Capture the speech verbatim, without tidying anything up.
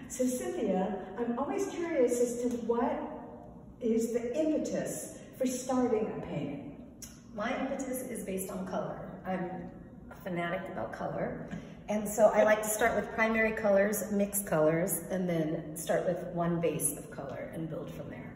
So Cynthia, I'm always curious as to what is the impetus for starting a painting? My impetus is based on color. I'm a fanatic about color. And so I like to start with primary colors, mix colors, and then start with one base of color and build from there.